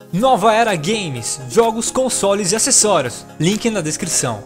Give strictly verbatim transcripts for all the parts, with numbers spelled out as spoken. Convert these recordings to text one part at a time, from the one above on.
Nova Era Games, jogos, consoles e acessórios, link na descrição.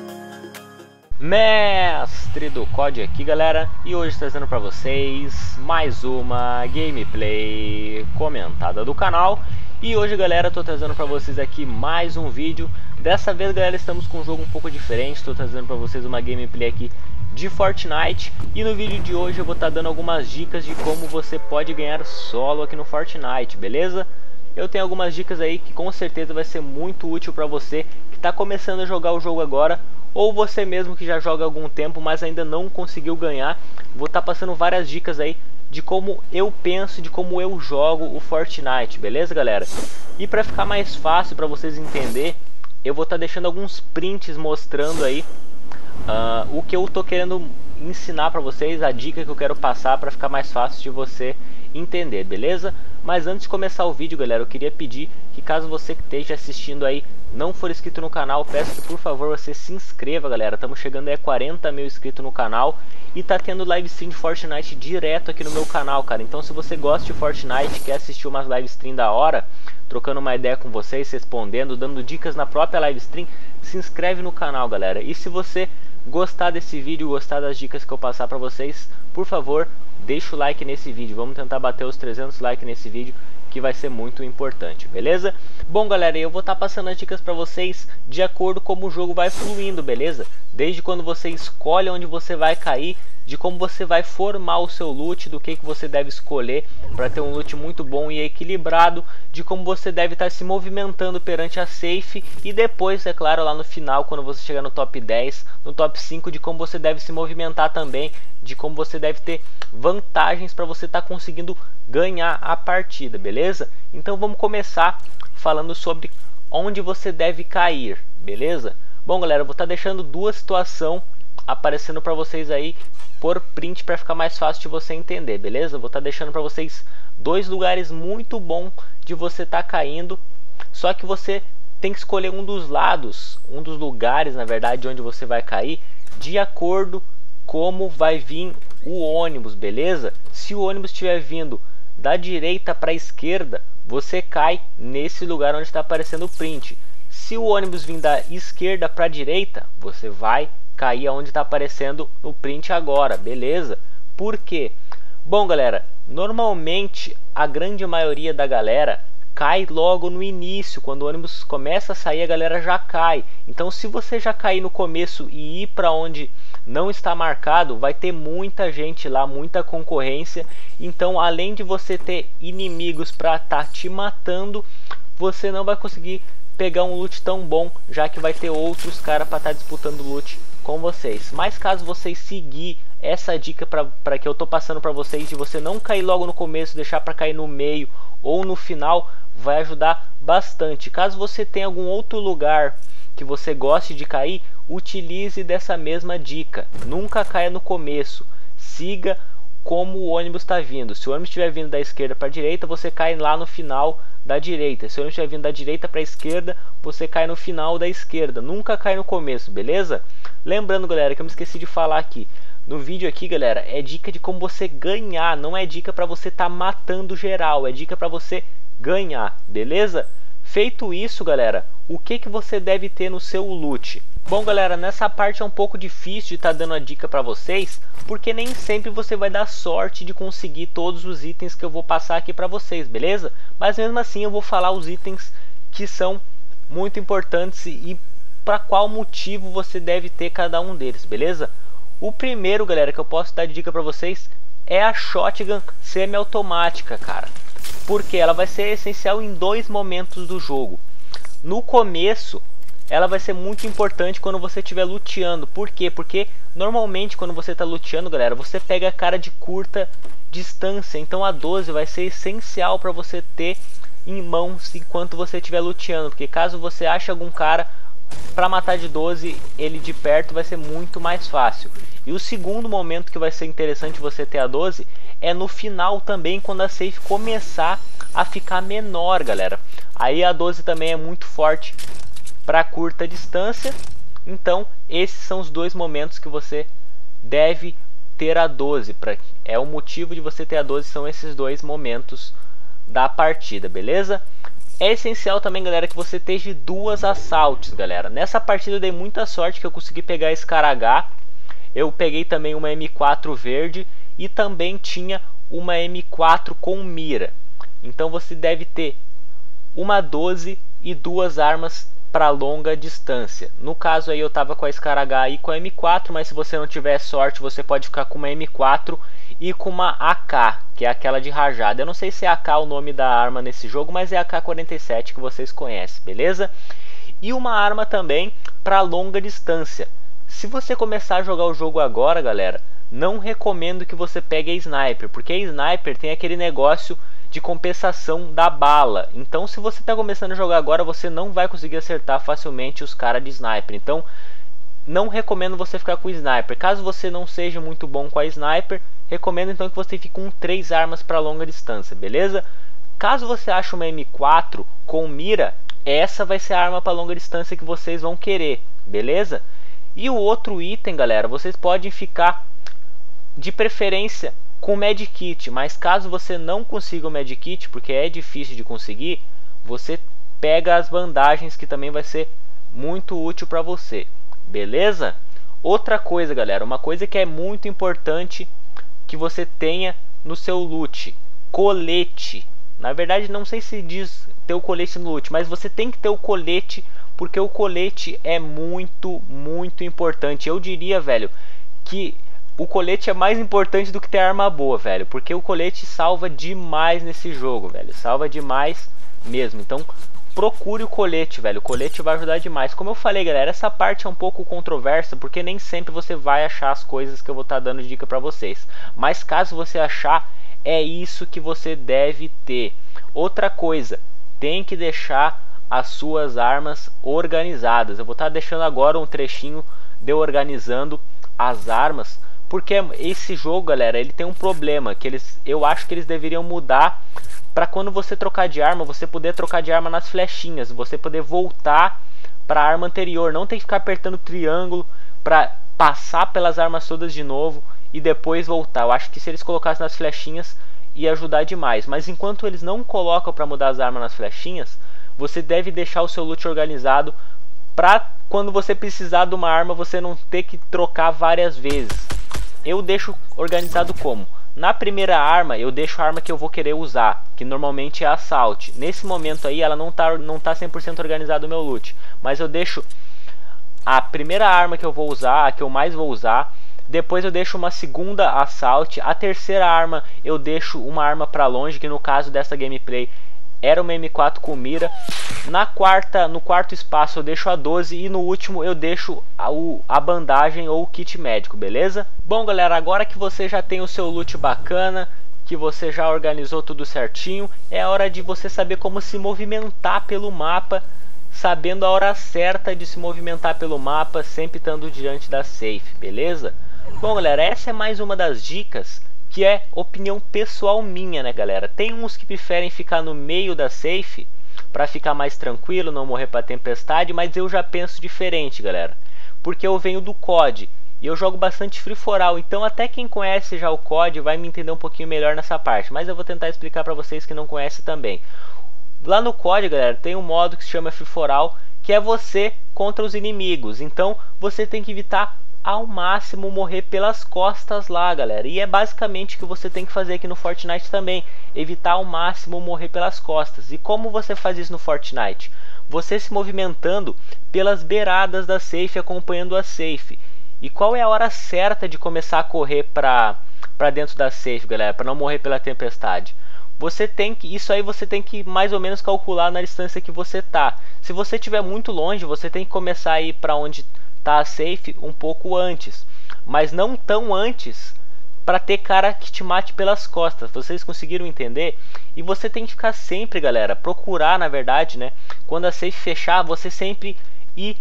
Mestre do C O D aqui, galera, e hoje trazendo pra vocês mais uma gameplay comentada do canal. E hoje, galera, tô trazendo pra vocês aqui mais um vídeo. Dessa vez, galera, estamos com um jogo um pouco diferente. Tô trazendo pra vocês uma gameplay aqui de Fortnite. E no vídeo de hoje eu vou estar dando algumas dicas de como você pode ganhar solo aqui no Fortnite, beleza? Eu tenho algumas dicas aí que com certeza vai ser muito útil pra você que tá começando a jogar o jogo agora, ou você mesmo que já joga há algum tempo, mas ainda não conseguiu ganhar. Vou estar passando várias dicas aí de como eu penso, de como eu jogo o Fortnite, beleza, galera? E para ficar mais fácil para vocês entender, eu vou estar deixando alguns prints mostrando aí uh, o que eu tô querendo ensinar para vocês, a dica que eu quero passar para ficar mais fácil de você entender, beleza? Mas antes de começar o vídeo, galera, eu queria pedir que caso você que esteja assistindo aí não for inscrito no canal, peço que por favor você se inscreva, galera. Estamos chegando aí a quarenta mil inscritos no canal e tá tendo live stream de Fortnite direto aqui no meu canal, cara. Então se você gosta de Fortnite, quer assistir umas live stream da hora, trocando uma ideia com vocês, respondendo, dando dicas na própria live stream, se inscreve no canal, galera. E se você gostar desse vídeo, gostar das dicas que eu passar pra vocês, por favor, deixa o like nesse vídeo. Vamos tentar bater os trezentos likes nesse vídeo, que vai ser muito importante, beleza? Bom, galera, eu vou estar passando as dicas para vocês de acordo com como o jogo vai fluindo, beleza? Desde quando você escolhe onde você vai cair, de como você vai formar o seu loot, do que, que você deve escolher para ter um loot muito bom e equilibrado, de como você deve estar se movimentando perante a safe e depois, é claro, lá no final, quando você chegar no top dez, no top cinco, de como você deve se movimentar também, de como você deve ter vantagens para você estar conseguindo ganhar a partida, beleza? Então vamos começar falando sobre onde você deve cair, beleza? Bom, galera, eu vou estar deixando duas situações aparecendo para vocês aí por print para ficar mais fácil de você entender, beleza? Vou estar deixando para vocês dois lugares muito bons de você estar caindo, só que você tem que escolher um dos lados, um dos lugares, na verdade, onde você vai cair, de acordo como vai vir o ônibus, beleza? Se o ônibus estiver vindo da direita para a esquerda, você cai nesse lugar onde está aparecendo o print. Se o ônibus vir da esquerda para a direita, você vai cair onde está aparecendo no print agora, beleza? Por quê? Bom, galera, normalmente a grande maioria da galera cai logo no início. Quando o ônibus começa a sair, a galera já cai. Então se você já cair no começo e ir para onde não está marcado, vai ter muita gente lá, muita concorrência. Então além de você ter inimigos para estar tá te matando, você não vai conseguir pegar um loot tão bom, já que vai ter outros caras para estar tá disputando loot com vocês. Mas caso vocês seguir essa dica para que eu tô passando para vocês, de você não cair logo no começo, deixar para cair no meio ou no final, vai ajudar bastante. Caso você tenha algum outro lugar que você goste de cair, utilize dessa mesma dica. Nunca caia no começo, siga como o ônibus está vindo. Se o ônibus estiver vindo da esquerda para a direita, você cai lá no final da direita. Se o ônibus estiver vindo da direita para a esquerda, você cai no final da esquerda. Nunca cai no começo, beleza? Lembrando, galera, que eu me esqueci de falar aqui no vídeo aqui, galera, é dica de como você ganhar, não é dica para você estar tá matando geral, é dica para você ganhar, beleza? Feito isso, galera, o que que você deve ter no seu loot? Bom, galera, nessa parte é um pouco difícil de estar tá dando a dica para vocês, porque nem sempre você vai dar sorte de conseguir todos os itens que eu vou passar aqui para vocês, beleza? Mas mesmo assim eu vou falar os itens que são muito importantes e para qual motivo você deve ter cada um deles, beleza? O primeiro, galera, que eu posso dar de dica para vocês é a shotgun semi-automática, cara. Porque ela vai ser essencial em dois momentos do jogo. No começo, ela vai ser muito importante quando você estiver luteando. Por quê? Porque normalmente quando você está luteando, galera, você pega a cara de curta distância. Então a doze vai ser essencial para você ter em mãos enquanto você estiver luteando. Porque caso você ache algum cara para matar de doze, ele de perto vai ser muito mais fácil. E o segundo momento que vai ser interessante você ter a doze é no final também, quando a safe começar a ficar menor, galera. Aí a doze também é muito forte para curta distância. Então esses são os dois momentos que você deve ter a doze. Pra... É o motivo de você ter a doze, são esses dois momentos da partida, beleza? É essencial também, galera, que você esteja duas assaltes, galera. Nessa partida eu dei muita sorte que eu consegui pegar esse cara H. Eu peguei também uma M quatro verde e também tinha uma M quatro com mira. Então você deve ter uma doze e duas armas para longa distância. No caso aí eu tava com a Scar H e com a M quatro, mas se você não tiver sorte, você pode ficar com uma M quatro e com uma A K, que é aquela de rajada. Eu não sei se é A K o nome da arma nesse jogo, mas é a K quarenta e sete que vocês conhecem, beleza? E uma arma também para longa distância. Se você começar a jogar o jogo agora, galera, não recomendo que você pegue a Sniper, porque a Sniper tem aquele negócio de compensação da bala. Então se você está começando a jogar agora, você não vai conseguir acertar facilmente os caras de Sniper. Então não recomendo você ficar com o Sniper. Caso você não seja muito bom com a Sniper, recomendo então que você fique com três armas para longa distância, beleza? Caso você ache uma M quatro com mira, essa vai ser a arma para longa distância que vocês vão querer, beleza? E o outro item, galera, vocês podem ficar de preferência com o medkit, mas caso você não consiga o medkit, porque é difícil de conseguir, você pega as bandagens, que também vai ser muito útil para você, beleza? Outra coisa, galera, uma coisa que é muito importante que você tenha no seu loot: colete. Na verdade, não sei se diz ter o colete no loot, mas você tem que ter o colete, porque o colete é muito, muito importante. Eu diria, velho, que o colete é mais importante do que ter arma boa, velho, porque o colete salva demais nesse jogo, velho, salva demais mesmo. Então procure o colete, velho, o colete vai ajudar demais. Como eu falei, galera, essa parte é um pouco controversa, porque nem sempre você vai achar as coisas que eu vou estar dando dica pra vocês, mas caso você achar, é isso que você deve ter. Outra coisa, tem que deixar as suas armas organizadas. Eu vou estar deixando agora um trechinho de eu organizando as armas, porque esse jogo, galera, ele tem um problema que eles, eu acho que eles deveriam mudar para quando você trocar de arma, você poder trocar de arma nas flechinhas, você poder voltar para a arma anterior, não tem que ficar apertando triângulo para passar pelas armas todas de novo e depois voltar. Eu acho que se eles colocassem nas flechinhas ia ajudar demais, mas enquanto eles não colocam para mudar as armas nas flechinhas, você deve deixar o seu loot organizado para quando você precisar de uma arma você não ter que trocar várias vezes. Eu deixo organizado como? Na primeira arma eu deixo a arma que eu vou querer usar, que normalmente é a Assault. Nesse momento aí ela não tá, não tá cem por cento organizado o meu loot, mas eu deixo a primeira arma que eu vou usar, a que eu mais vou usar. Depois eu deixo uma segunda Assault. A terceira arma eu deixo uma arma para longe, que no caso dessa gameplay era uma M quatro com mira. Na quarta, no quarto espaço eu deixo a doze e no último eu deixo a, a bandagem ou o kit médico, beleza? Bom, galera, agora que você já tem o seu loot bacana, que você já organizou tudo certinho, é hora de você saber como se movimentar pelo mapa, sabendo a hora certa de se movimentar pelo mapa, sempre estando diante da safe, beleza? Bom, galera, essa é mais uma das dicas que é opinião pessoal minha, né, galera? Tem uns que preferem ficar no meio da safe para ficar mais tranquilo, não morrer para tempestade, mas eu já penso diferente, galera, porque eu venho do C O D e eu jogo bastante Free for All, então até quem conhece já o C O D vai me entender um pouquinho melhor nessa parte, mas eu vou tentar explicar para vocês que não conhecem também. Lá no C O D, galera, tem um modo que se chama Free for All, que é você contra os inimigos, então você tem que evitar ao máximo morrer pelas costas lá, galera, e é basicamente o que você tem que fazer aqui no Fortnite também, evitar ao máximo morrer pelas costas. E como você faz isso no Fortnite? Você se movimentando pelas beiradas da safe, acompanhando a safe. E qual é a hora certa de começar a correr para para dentro da safe, galera, para não morrer pela tempestade? Você tem que, isso aí você tem que mais ou menos calcular na distância que você tá. Se você estiver muito longe, você tem que começar a ir para onde tá a safe um pouco antes, mas não tão antes para ter cara que te mate pelas costas. Vocês conseguiram entender? E você tem que ficar sempre, galera, procurar, na verdade, né, quando a safe fechar, você sempre ir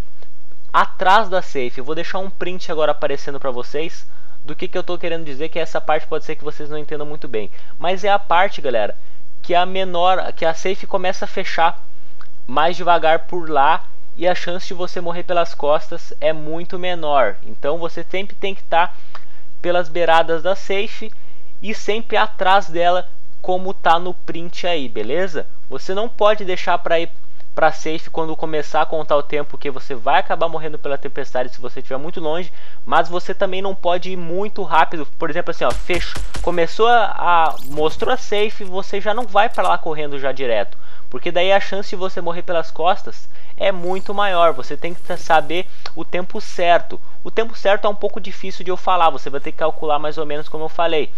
atrás da safe. Eu vou deixar um print agora aparecendo para vocês do que que eu tô querendo dizer, que essa parte pode ser que vocês não entendam muito bem, mas é a parte, galera, que a menor, que a safe começa a fechar mais devagar por lá, e a chance de você morrer pelas costas é muito menor. Então você sempre tem que estar pelas beiradas da safe e sempre atrás dela como tá no print aí, beleza? Você não pode deixar para ir para safe quando começar a contar o tempo, que você vai acabar morrendo pela tempestade se você estiver muito longe, mas você também não pode ir muito rápido. Por exemplo, assim, ó, fechou, começou a, a mostrou a safe, você já não vai para lá correndo já direto, porque daí a chance de você morrer pelas costas é muito maior. Você tem que saber o tempo certo. O tempo certo é um pouco difícil de eu falar, você vai ter que calcular mais ou menos como eu falei,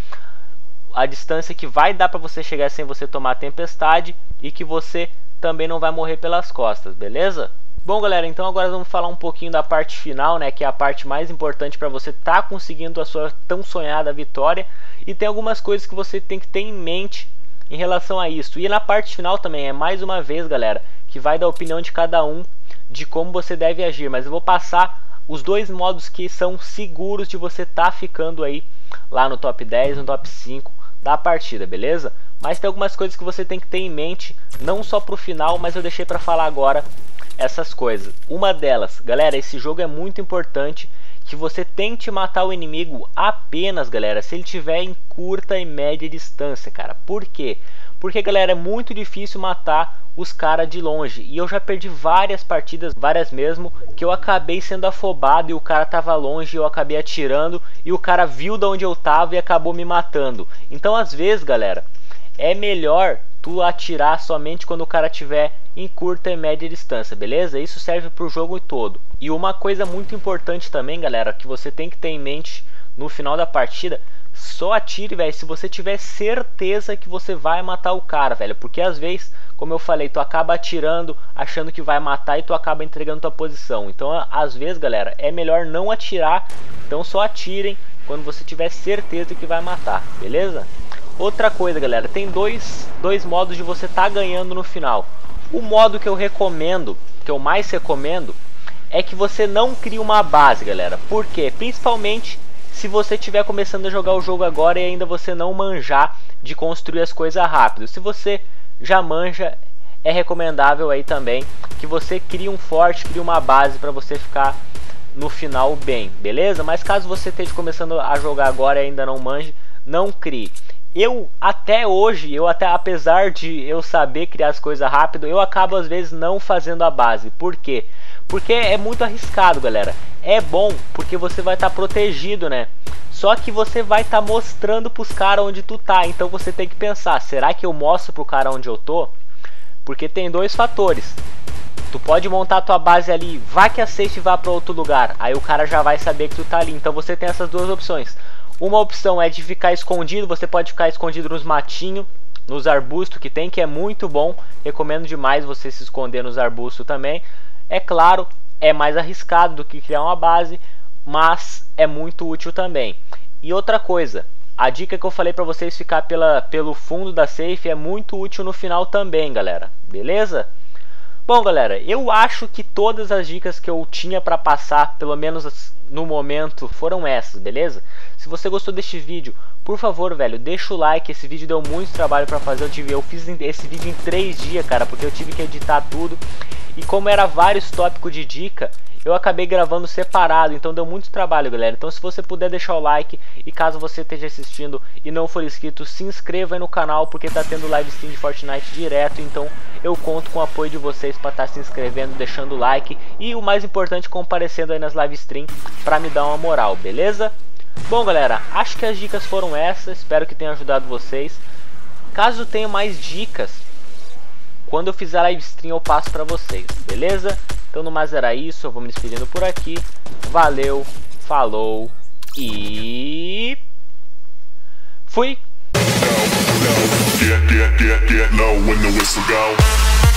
a distância que vai dar para você chegar sem você tomar a tempestade e que você também não vai morrer pelas costas, beleza? Bom, galera, então agora vamos falar um pouquinho da parte final, né, que é a parte mais importante para você estar tá conseguindo a sua tão sonhada vitória, e tem algumas coisas que você tem que ter em mente em relação a isso. E na parte final também é mais uma vez, galera, que vai dar a opinião de cada um de como você deve agir, mas eu vou passar os dois modos que são seguros de você estar tá ficando aí lá no top dez, no top cinco da partida, beleza? Mas tem algumas coisas que você tem que ter em mente, não só pro final, mas eu deixei para falar agora essas coisas. Uma delas, galera, esse jogo é muito importante que você tente matar o inimigo apenas, galera, se ele tiver em curta e média distância, cara. Por quê? Porque, galera, é muito difícil matar os caras de longe. E eu já perdi várias partidas, várias mesmo, que eu acabei sendo afobado e o cara tava longe e eu acabei atirando e o cara viu de onde eu tava e acabou me matando. Então, às vezes, galera, é melhor tu atirar somente quando o cara tiver em curta e média distância, beleza? Isso serve pro jogo todo. E uma coisa muito importante também, galera, que você tem que ter em mente no final da partida: só atire, velho, se você tiver certeza que você vai matar o cara, velho. Porque às vezes, como eu falei, tu acaba atirando achando que vai matar e tu acaba entregando tua posição. Então, às vezes, galera, é melhor não atirar. Então só atirem quando você tiver certeza que vai matar, beleza? Outra coisa, galera, tem dois, dois modos de você estar tá ganhando no final. O modo que eu recomendo, que eu mais recomendo, é que você não crie uma base, galera. Por quê? Principalmente se você estiver começando a jogar o jogo agora e ainda você não manjar de construir as coisas rápido. Se você já manja, é recomendável aí também que você crie um forte, crie uma base para você ficar no final bem, beleza? Mas caso você esteja começando a jogar agora e ainda não manje, não crie. Eu até hoje, eu até apesar de eu saber criar as coisas rápido, eu acabo às vezes não fazendo a base. Por quê? Porque é muito arriscado, galera. É bom porque você vai estar tá protegido, né? Só que você vai estar tá mostrando pros caras onde tu tá. Então você tem que pensar, será que eu mostro pro cara onde eu tô? Porque tem dois fatores. Tu pode montar a tua base ali, vai que a safe vá para outro lugar, aí o cara já vai saber que tu tá ali. Então você tem essas duas opções. Uma opção é de ficar escondido, você pode ficar escondido nos matinhos, nos arbustos que tem, que é muito bom. Recomendo demais você se esconder nos arbustos também. É claro, é mais arriscado do que criar uma base, mas é muito útil também. E outra coisa, a dica que eu falei para vocês ficar pela, pelo fundo da safe é muito útil no final também, galera. Beleza? Bom, galera, eu acho que todas as dicas que eu tinha para passar, pelo menos no momento, foram essas, beleza? Se você gostou deste vídeo, por favor, velho, deixa o like. Esse vídeo deu muito trabalho para fazer. Eu, tive, eu fiz esse vídeo em três dias, cara, porque eu tive que editar tudo. E como era vários tópicos de dica, eu acabei gravando separado, então deu muito trabalho, galera. Então se você puder deixar o like, e caso você esteja assistindo e não for inscrito, se inscreva aí no canal, porque tá tendo live stream de Fortnite direto. Então eu conto com o apoio de vocês para estar tá se inscrevendo, deixando o like e o mais importante, comparecendo aí nas live stream para me dar uma moral, beleza? Bom, galera, acho que as dicas foram essas, espero que tenha ajudado vocês. Caso tenha mais dicas, quando eu fizer live stream eu passo para vocês, beleza? Então no mais era isso, eu vou me despedindo por aqui. Valeu, falou e fui! Get, get, get, get low when the whistle go.